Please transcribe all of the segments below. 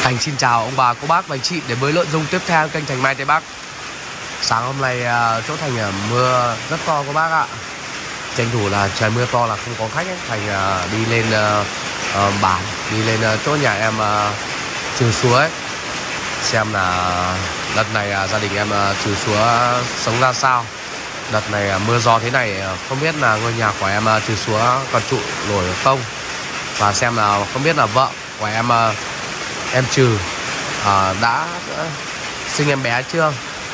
Thành xin chào ông bà, cô bác và anh chị đến với nội dung tiếp theo kênh Thành Mai Tây Bắc. Sáng hôm nay chỗ Thành mưa rất to cô bác ạ. Tranh thủ là trời mưa to là không có khách ấy. Thành đi lên bản, đi lên chỗ nhà em trừ súa ấy. Xem là đợt này gia đình em trừ súa sống ra sao. Đợt này mưa gió thế này không biết là ngôi nhà của em trừ súa còn trụ nổi không. Và xem là không biết là vợ của em trừ đã sinh em bé chưa.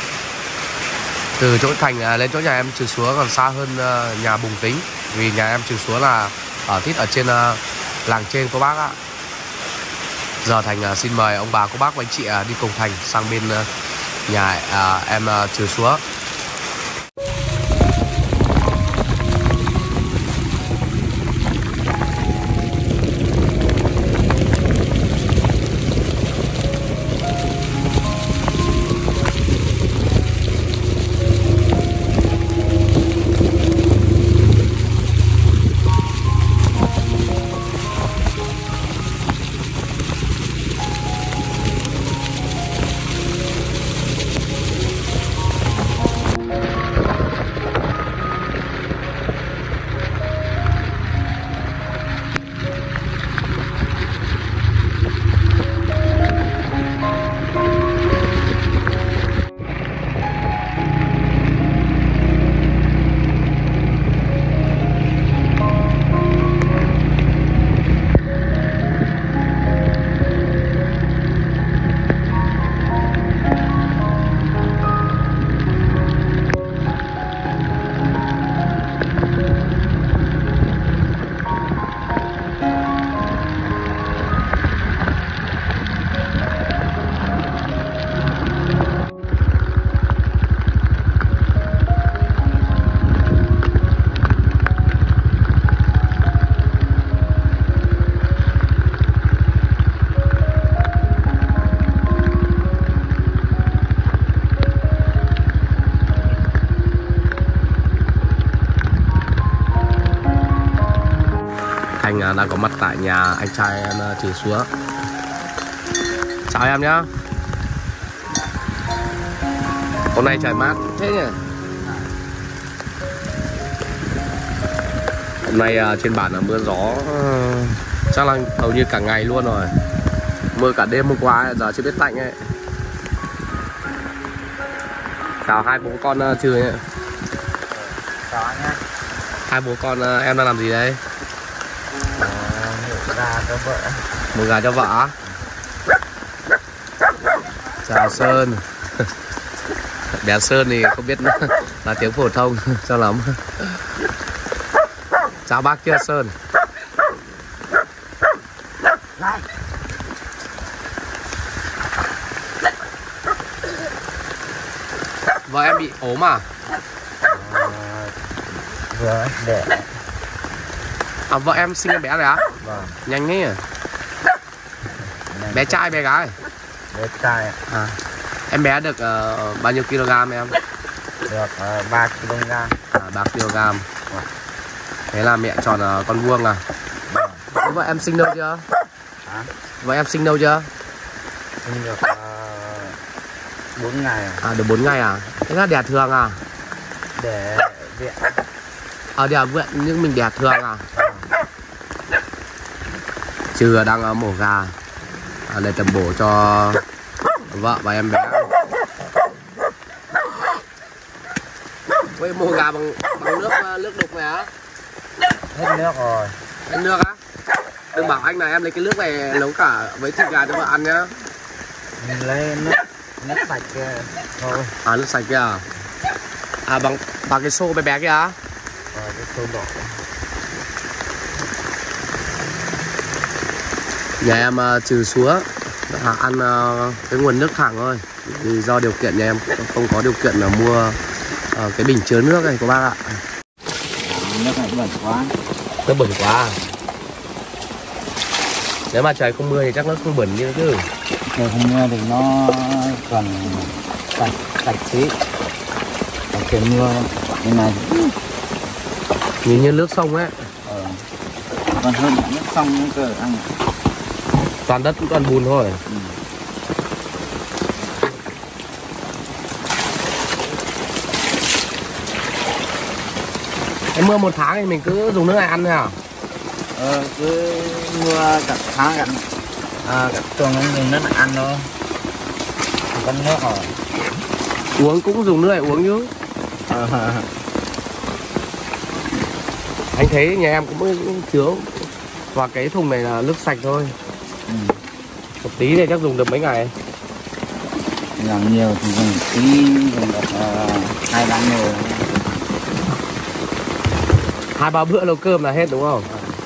Từ chỗ Thành lên chỗ nhà em trừ súa còn xa hơn nhà Bùng Tính. Vì nhà em trừ súa là ở tít ở trên làng trên cô bác ạ. Giờ Thành xin mời ông bà cô bác và anh chị đi cùng Thành sang bên nhà em trừ súa. Thành đang có mặt tại nhà anh trai em trừ súa. Chào em nhá. Hôm nay trời mát thế nhỉ. Hôm nay trên bản là mưa gió chắc là hầu như cả ngày luôn rồi. Mưa cả đêm hôm qua giờ chưa biết tạnh ấy. Chào hai bố con trừ nhé. Chào anh nhé. Hai bố con em đang làm gì đấy? Mua gà cho vợ. Mua gà cho vợ á? Chào Sơn. Bé Sơn thì không biết là tiếng phổ thông cho lắm. Chào bác kia Sơn. Vợ em bị ốm à? Vừa đẻ. Vợ em sinh em bé rồi á? Vâng. Nhanh thế à? Bé trai bé gái? Bé trai ạ. À. Em bé được bao nhiêu kg em? Được 3 kg. 3 kg. Thế là mẹ chọn con vuông à? Vâng. Vợ em sinh đâu chưa? Hả? Vợ em sinh đâu chưa? Sinh được 4 ngày. Được 4 ngày à? Thế là đẻ thường à? Để viện. Đẻ viện nhưng mình đẻ thường à? Trừ đang mổ gà để tầm bổ cho vợ và em bé. Vậy mổ gà bằng nước đục này á? Hết nước rồi. Hết nước á? Đừng bảo anh là em lấy cái nước này nấu cả với thịt gà cho vợ ăn nhá. Mình lấy nước sạch kia thôi. Nước sạch kia à? Bằng cái xô bé bé kia á? Cái xô đỏ. Nhà em trừ súa ăn cái nguồn nước thẳng thôi. Vì do điều kiện nhà em không có điều kiện là mua cái bình chứa nước này các bác ạ. Nước này bẩn quá. Nó bẩn quá à? Nếu mà trời không mưa thì chắc nó không bẩn như chứ. Trời không mưa thì nó còn sạch tí. Còn trời mưa như này Nhìn như nước sông ấy. Còn hơn nước sông cơ anh. Toàn đất cũng toàn bùn thôi. Em mưa 1 tháng thì mình cứ dùng nước này ăn thôi à? Cứ mưa cả tháng cả tuần dùng nước này ăn thôi. Vẫn nước rồi. Uống cũng dùng nước này uống chứ. Anh thấy nhà em cũng thiếu. Và cái thùng này là nước sạch thôi. Một tí này chắc dùng được mấy ngày. Làm nhiều thì dùng tí, dùng được 2-3 nồi. 2-3 bữa nấu cơm là hết đúng không?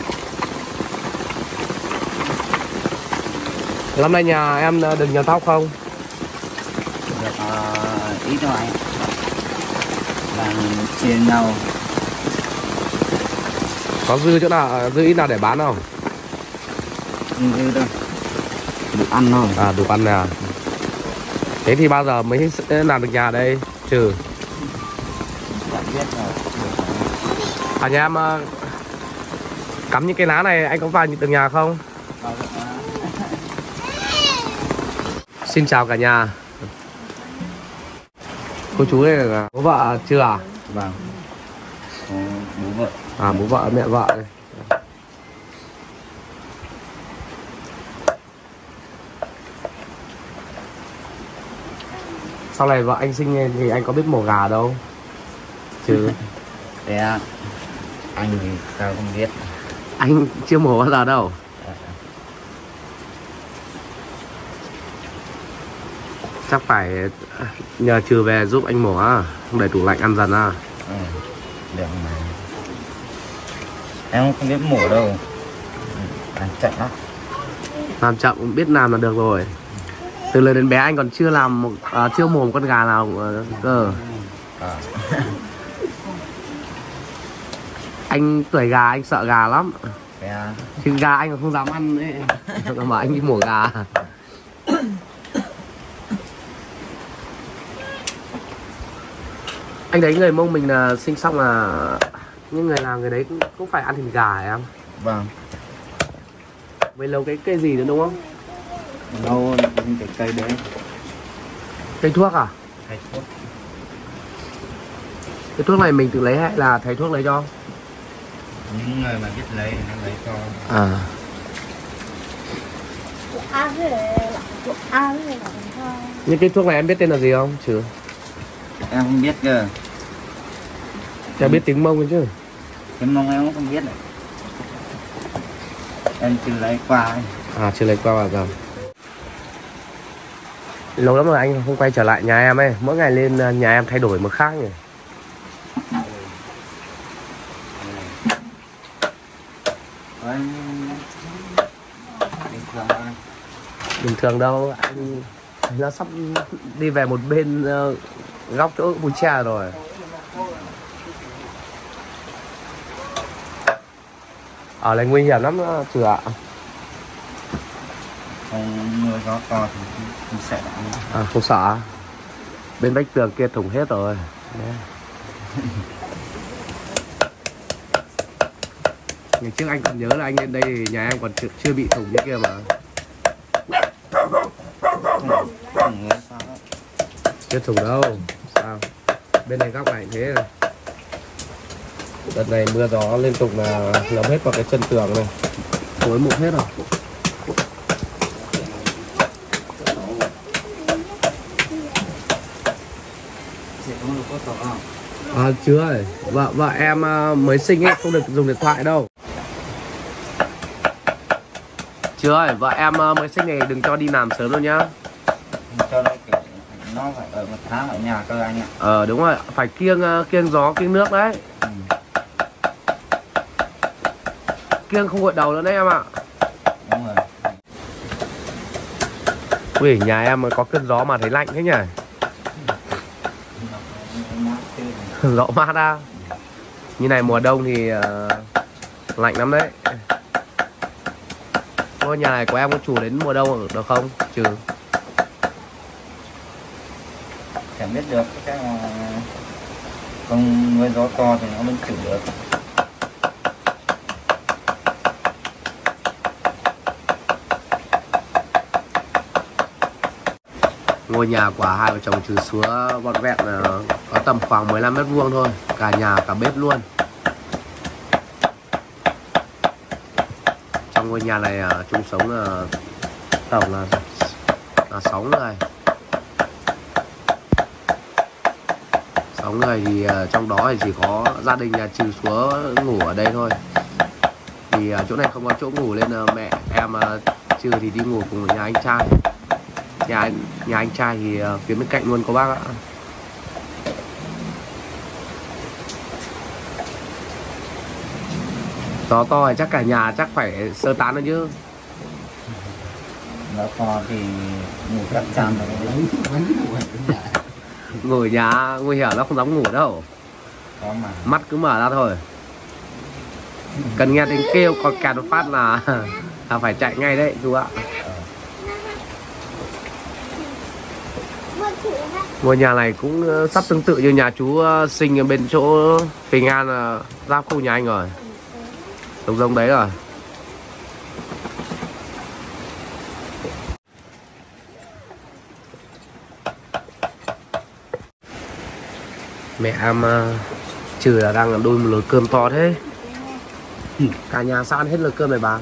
Năm nay nhà em được nhiều tóc không? Được ít thôi anh. Là chia nhau. Có dư chỗ nào, dư ít nào để bán không? Dư đâu. Đủ ăn thôi. À, đủ ăn nè. Thế thì bao giờ mới làm được nhà đây? Trừ Chẳng biết rồi. à, nhà em cắm những cái lá này anh có vào từng nhà không? Xin chào cả nhà. Cô chú đây là bố vợ chưa à? Vâng. Bố vợ. À, bố vợ mẹ vợ đây. Sau này vợ anh sinh thì anh có biết mổ gà đâu chứ? Thế à, anh thì sao không biết. Anh chưa mổ bao giờ đâu. Chắc phải nhờ Trừ về giúp anh mổ á, không để tủ lạnh ăn dần á. Được mà. Em không biết mổ đâu. Làm chậm lắm. Làm chậm cũng biết làm là được rồi. Từ lớn đến bé anh còn chưa làm chưa mổ một con gà nào cơ. Anh tuổi gà anh sợ gà lắm. Chứ gà anh còn không dám ăn ấy. Mà anh đi mổ gà. Anh thấy người Mông mình là sinh xong là những người làm người đấy cũng phải ăn thịt gà hả em? Vâng. Vậy lâu cái cây gì nữa đúng không? Lâu cái cây đấy. Cây thuốc à? Thầy thuốc. Cái thuốc này mình tự lấy hay là thầy thuốc lấy cho? Những người mà biết lấy thì nó lấy cho. À. Những cái thuốc này em biết tên là gì không? Chứ Em không biết cơ. Em biết tiếng Mông chứ? Tiếng Mông em cũng không biết này. Em chưa lấy qua ấy. À, chưa lấy qua bao giờ. Lâu lắm rồi anh không quay trở lại nhà em ấy. Mỗi ngày lên nhà em thay đổi một khác nhỉ. Bình thường đâu, anh nó sắp đi về một bên góc chỗ bụi tre rồi. Ở này nguy hiểm lắm Trừ ạ. Mưa gió to thì không sợ. À, không sợ. Bên vách tường kia thủng hết rồi. Ngày trước anh còn nhớ là anh lên đây thì nhà em còn chưa bị thủng như kia mà. Chưa thủng đâu. Sao? Bên này góc này thế. Đợt này mưa gió liên tục là ngấm hết vào cái chân tường này. Tối mục hết rồi. À, chưa rồi. Vợ em mới sinh ấy, không được dùng điện thoại đâu. Chưa rồi, vợ em mới sinh này đừng cho đi làm sớm đâu nhá. Cho nó kiểu nó phải ở 1 tháng ở nhà cơ anh ạ. Đúng rồi, phải kiêng gió, kiêng nước đấy. Kiêng không gội đầu nữa đấy em ạ. Đúng rồi. Ui, nhà em có cơn gió mà thấy lạnh thế nhỉ? Rõ mát à? Như này mùa đông thì lạnh lắm đấy. Ngôi nhà này của em có chủ đến mùa đông được không? Trừ Chẳng biết được, cái không mưa gió to thì nó mới chịu được. ngôi nhà của hai vợ chồng Trừ Súa vọn vẹn có tầm khoảng 15 mét vuông thôi, cả nhà cả bếp luôn. trong ngôi nhà này chung sống tổng là 6 người. 6 người thì trong đó thì chỉ có gia đình nhà Trừ Súa ngủ ở đây thôi. Vì chỗ này không có chỗ ngủ nên mẹ em Trừ thì đi ngủ cùng ở nhà anh trai. Nhà anh trai thì phía bên cạnh luôn cô bác ạ. Gió to thì chắc cả nhà chắc phải sơ tán nữa chứ. Gió to thì ngủ chắc chắn rồi. Ngủ ở nhà nguy hiểm, nó không dám ngủ đâu. Có mà. Mắt cứ mở ra thôi. Cần nghe tiếng kêu còn cạt một phát là phải chạy ngay đấy chú ạ. Ngôi nhà này cũng sắp tương tự như nhà chú Sinh ở bên chỗ Bình An, giáp khu nhà anh rồi. Giống đấy rồi. Mẹ em Trừ là đang đun một nồi cơm to thế. Cả nhà sao ăn hết nồi cơm này bà?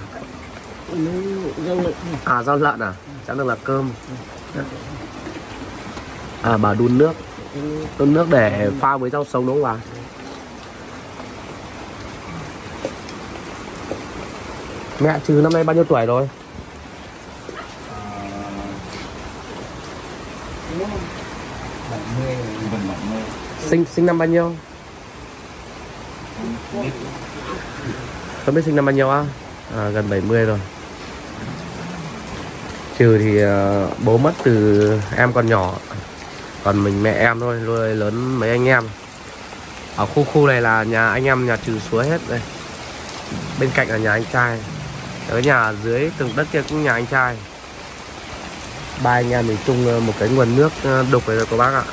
À rau lợn à? Chắc được là cơm. À bà đun nước để pha với rau sống đúng không bà? Mẹ Trừ năm nay bao nhiêu tuổi rồi? Sinh năm bao nhiêu? Không biết sinh năm bao nhiêu á? Gần 70 rồi. Trừ thì bố mất từ em còn nhỏ, còn mình mẹ em thôi, nuôi lớn mấy anh em. Ở khu này là nhà anh em nhà Trừ Súa hết đây. Bên cạnh là nhà anh trai. Ở nhà dưới từng đất kia cũng nhà anh trai. Ba anh em mình chung một cái nguồn nước đục này rồi cô bác ạ.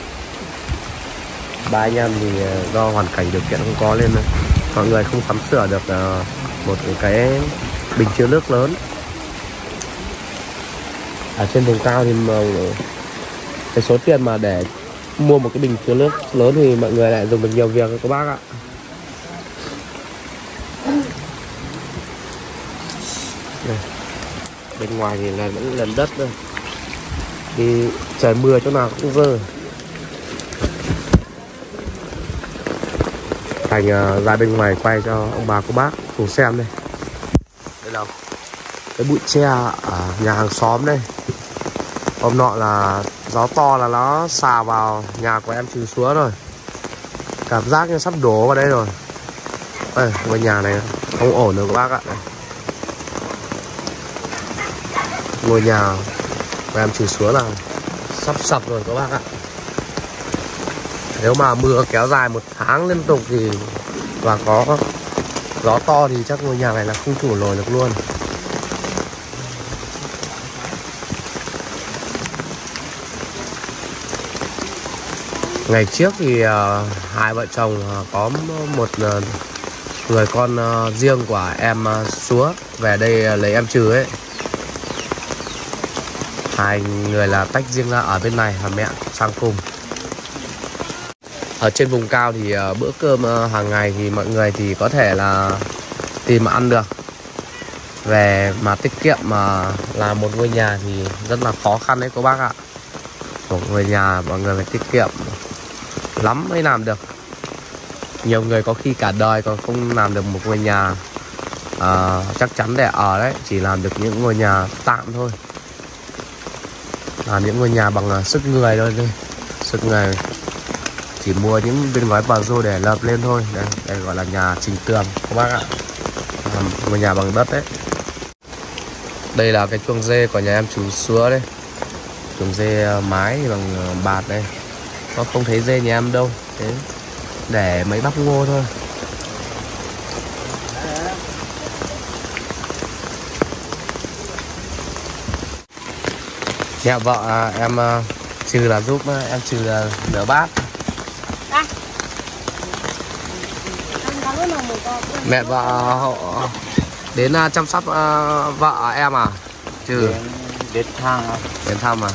Ba anh em thì do hoàn cảnh điều kiện không có nên mọi người không sắm sửa được một cái bình chứa nước lớn. Ở trên vùng cao thì cái số tiền mà để mua một cái bình chứa nước lớn thì mọi người lại dùng được nhiều việc các bác ạ. Đây. Bên ngoài thì là vẫn lần đất thôi. Thì trời mưa chỗ nào cũng dơ. Thành ra bên ngoài quay cho ông bà cô bác cùng xem đây. Đây là cái bụi tre ở nhà hàng xóm đây. Hôm nọ là gió to là nó xà vào nhà của em Trừ Súa rồi. Cảm giác như sắp đổ vào đây rồi. Đây, ngôi nhà này không ổn được các bác ạ. Ngôi nhà của em Trừ Súa là sắp sập rồi các bác ạ. Nếu mà mưa kéo dài 1 tháng liên tục thì và có gió to thì chắc ngôi nhà này là không trụ nổi được luôn. Ngày trước thì hai vợ chồng có một người con riêng của em Súa về đây lấy em Trừ ấy. Hai người là tách riêng ra ở bên này và mẹ sang cùng. Ở trên vùng cao thì bữa cơm hàng ngày thì mọi người thì có thể là tìm mà ăn được. Về mà tiết kiệm mà làm một ngôi nhà thì rất là khó khăn đấy cô bác ạ. Một ngôi nhà mọi người phải tiết kiệm lắm mới làm được. Nhiều người có khi cả đời còn không làm được một ngôi nhà chắc chắn để ở đấy. Chỉ làm được những ngôi nhà tạm thôi. Làm những ngôi nhà bằng sức người thôi. Sức người. Chỉ mua những viên ngói bờ rô để lợp lên thôi. Đây gọi là nhà trình tường các bác ạ. Ngôi nhà bằng đất đấy. Đây là cái chuồng dê của nhà em Trừ Súa đây. Chuồng dê mái bằng bạt đây. Nó không thấy dê nhà em đâu. Thế để mấy bắp ngô thôi. Nhà vợ em Trừ là giúp em Trừ là rửa bát. Mẹ vợ đến chăm sóc vợ em à? Trừ Đến thăm à?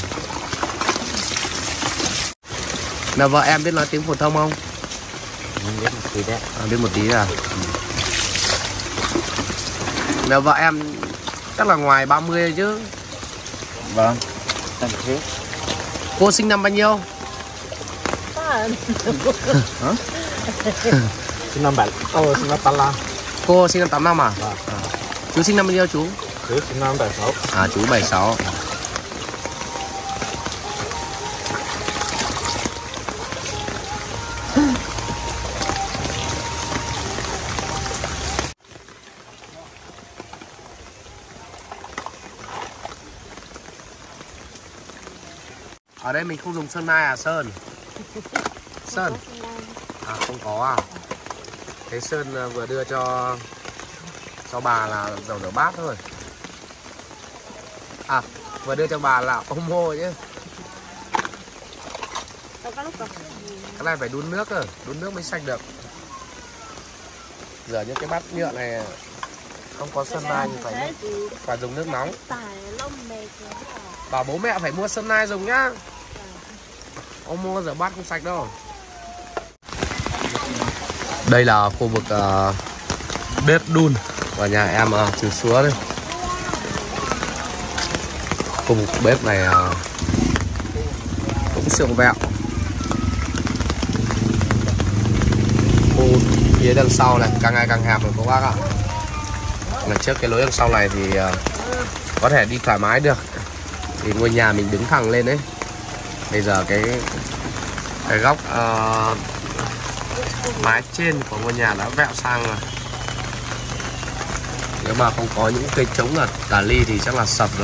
Là vợ em biết nói tiếng phổ thông không? Biết một tí đấy. Biết một tí à? là vợ em chắc là ngoài 30 chứ. Vâng, tầm thế. Cô sinh năm bao nhiêu? Sinh năm 7. Sinh năm 85. Cô sinh năm 85 à? Vâng. Chú sinh năm bao nhiêu chú? Chú sinh năm 76. À chú 76. Ở đây mình không dùng sơn mai à Sơn? Sơn? À không có à? Thế Sơn vừa đưa cho bà là dầu rửa bát thôi. À vừa đưa cho bà là Omo chứ. Cái này phải đun nước cơ, đun nước mới sạch được. Rửa những cái bát nhựa này không có sơn mai thì phải dùng nước nóng. Bảo bố mẹ phải mua sơn mai dùng nhá. Omo rửa bát không sạch đâu. Đây là khu vực bếp đun của nhà em trừ xúa đây. Khu vực bếp này cũng siêu vẹo. Khu phía đằng sau này càng ngày càng hẹp rồi các bác ạ. Là trước cái lối đằng sau này thì có thể đi thoải mái được. Thì ngôi nhà mình đứng thẳng lên đấy. Bây giờ cái góc mái trên của ngôi nhà đã vẹo sang rồi. Nếu mà không có những cây trống ở tà ly thì chắc là sập rồi.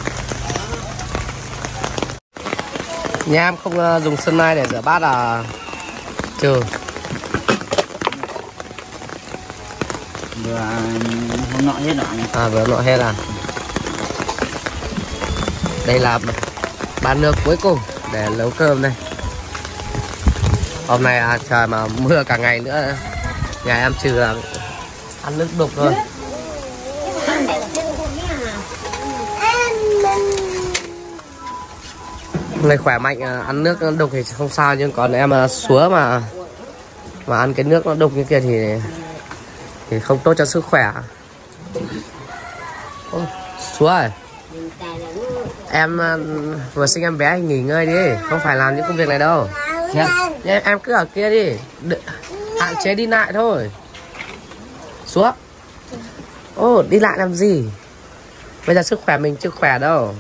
Nhà em không dùng sơn mai để rửa bát à Trừ? Vừa hôm nọ hết rồi. À vừa hôm nọ hết à? Đây là bát nước cuối cùng để nấu cơm đây. Hôm nay trời mà mưa cả ngày nữa, nhà em Trừ là ăn nước đục thôi. Người khỏe mạnh ăn nước đục thì không sao, nhưng còn em súa mà ăn cái nước nó đục như kia thì không tốt cho sức khỏe. Súa ơi, em vừa sinh em bé nghỉ ngơi đi, không phải làm những công việc này đâu. Em cứ ở kia đi, hạn chế đi lại thôi. Súa. Ô, đi lại làm gì? Bây giờ sức khỏe mình chưa khỏe đâu.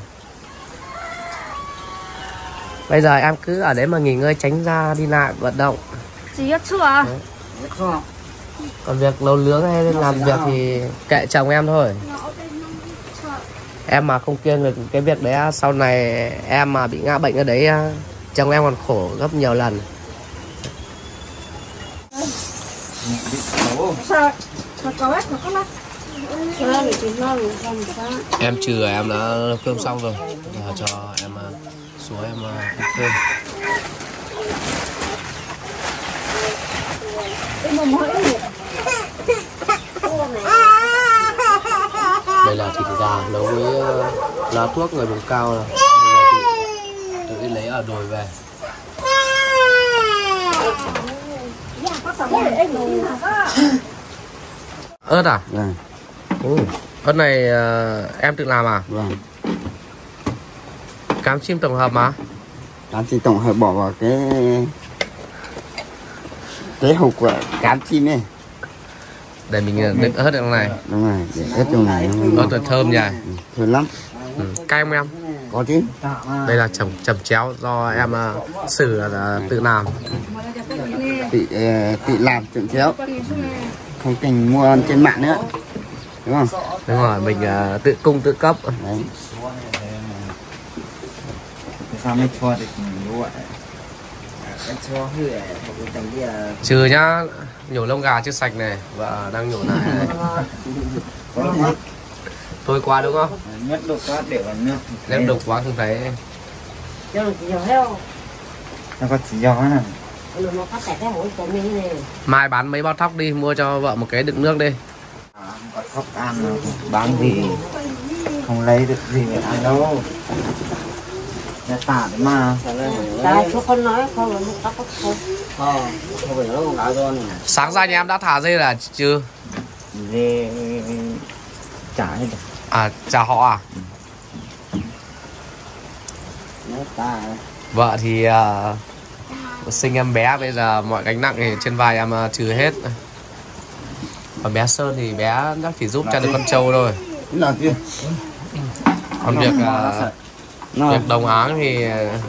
Bây giờ em cứ ở đấy mà nghỉ ngơi, tránh ra đi lại vận động. Còn việc nấu nướng hay làm việc thì kệ chồng em thôi. Em mà không kiêng được cái việc đấy, sau này em mà bị ngã bệnh ở đấy, chồng em còn khổ gấp nhiều lần. Em Trừ em đã nấu cơm xong rồi. Giờ cho em xuống em ăn cơm. Đây là thịt gà nấu với lá thuốc người vùng cao này. Tự đi lấy ở đồi về. Ớt à? Vâng. Ớt này em tự làm à? Vâng. Cám chim tổng hợp mà. Cám chim tổng hợp bỏ vào cái hộp của cám chim ấy. Để mình đựng ớt trong này. Đúng rồi, để ớt trong này Ớt thật thơm nhỉ. Thơm lắm. Cay không em? Có chứ. Đây là chẩm chéo do em xử là tự làm. Tự làm chẩm chéo. Không cần mua trên mạng nữa. Đúng không? Đúng rồi, mình tự cung tự cấp. Đấy. Sao mới cho được như vậy? Trừ nhá, nhổ lông gà chưa sạch này, vợ đang nhổ lại này. Thôi qua đúng không? Nhất đục quá để vào nước. Nếu đục quá không thấy. Nó có chỉ gió này. Mai bán mấy bao thóc đi, mua cho vợ một cái đựng nước đi. Thóc ăn bán gì không lấy được gì để ăn đâu. Nhà tả đấy mà. Con nói không là tóc không. Không phải nó đã do này. Sáng ra nhà em đã thả dê là chưa? Dê trả hết rồi. À, chào họ à? Vợ thì sinh em bé, bây giờ mọi gánh nặng thì trên vai em trừ hết. Còn bé Sơn thì bé chắc chỉ giúp chăn được con trâu thôi. Còn việc đồng áng thì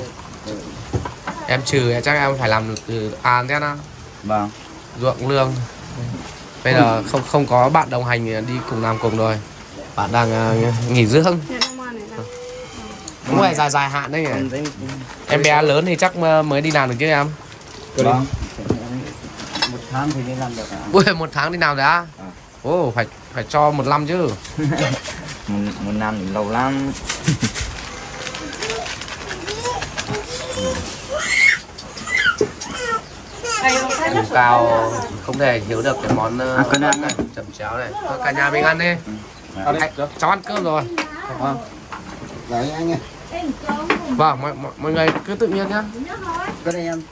em trừ, chắc em phải làm từ an thế nào. Vâng. Ruộng lương. Bây giờ không có bạn đồng hành đi cùng làm cùng rồi. Bạn đang nghỉ dưỡng. Cũng phải dài hạn đấy nhỉ. Em bé lớn thì chắc mới đi làm được chứ em? Vâng. 1 tháng thì đi làm được ạ. Ui, 1 tháng đi làm đã? Ồ, phải cho 1 năm chứ. một năm thì lâu lắm. Vùng cao không thể thiếu được cái món này, chấm cháo này. Thôi, cả nhà mình ăn đi. Cháu ăn cơm rồi. Đấy anh ơi. Vâng, mọi người cứ tự nhiên nhá. Cái đây em.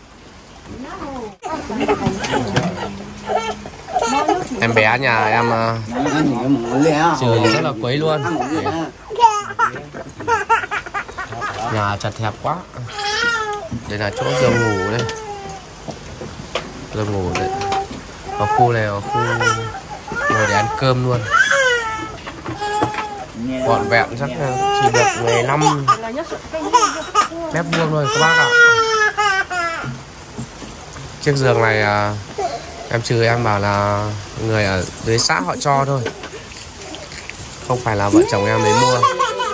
Em bé nhà em trời rất là quấy luôn. Nhà chật hẹp quá. Đây là chỗ giường ngủ đây. Giường ngủ đấy. Ở khu này, ở khu ngồi để ăn cơm luôn. Gọn vẹn chắc chỉ được 15 mét vuông thôi các bác ạ. Chiếc giường này em trừ em bảo là người ở dưới xã họ cho thôi, không phải là vợ chồng em đến mua.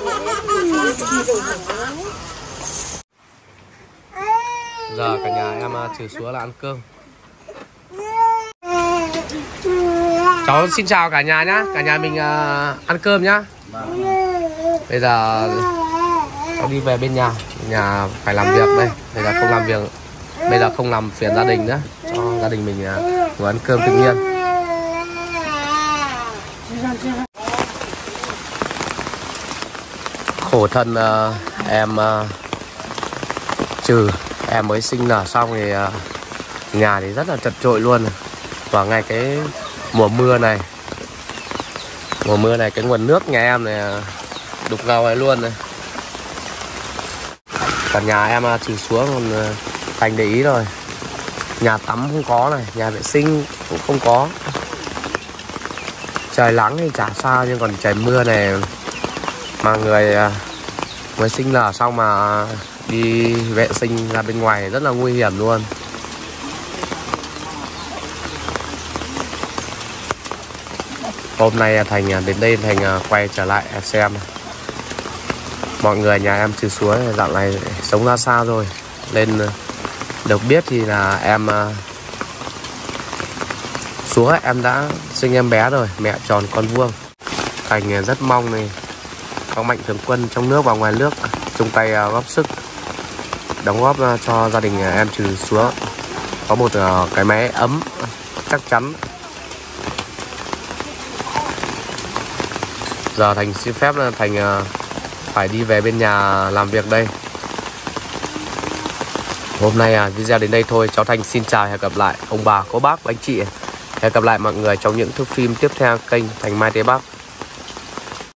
Giờ cả nhà em trừ xuống là ăn cơm. Cháu xin chào cả nhà nhá, cả nhà mình ăn cơm nhá. Bây giờ cháu đi về bên nhà phải làm việc đây. Bây giờ không làm việc, bây giờ không làm phiền gia đình nữa, cho gia đình mình ngồi ăn cơm tự nhiên. Khổ thân em trừ, em mới sinh nở xong thì nhà thì rất là chật chội luôn. Và ngay cái mùa mưa này cái nguồn nước nhà em này đục ngầu này luôn này. Cả nhà em trừ xuống còn Thành để ý rồi. Nhà tắm không có này, nhà vệ sinh cũng không có. Trời nắng thì chả sao, nhưng còn trời mưa này mà người mới sinh nở xong mà đi vệ sinh ra bên ngoài rất là nguy hiểm luôn. Hôm nay Thành đến đây, Thành quay trở lại xem mọi người nhà em trừ suối dạo này sống ra sao rồi. Lên được biết thì là em Súa em đã sinh em bé rồi, mẹ tròn con vuông. Thành rất mong này các mạnh thường quân trong nước và ngoài nước chung tay góp sức đóng góp cho gia đình em trừ Súa có một cái máy ấm chắc chắn. Giờ Thành xin phép là Thành phải đi về bên nhà làm việc đây. Hôm nay video đến đây thôi. Cháu Thành xin chào, hẹn gặp lại ông bà, cô bác, anh chị. Hẹn gặp lại mọi người trong những thước phim tiếp theo kênh Thành Mai Tây Bắc.